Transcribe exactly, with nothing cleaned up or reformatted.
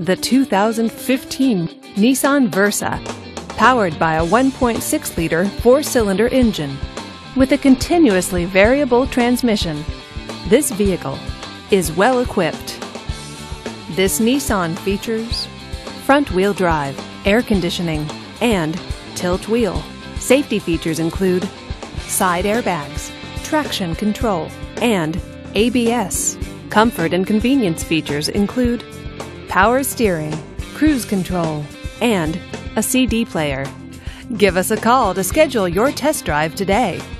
the two thousand fifteen Nissan Versa, powered by a one point six liter four-cylinder engine with a continuously variable transmission. This vehicle is well equipped. This Nissan features front-wheel drive, air conditioning, and tilt wheel. Safety features include side airbags, traction control, and A B S. Comfort and convenience features include power steering, cruise control, and a C D player. Give us a call to schedule your test drive today.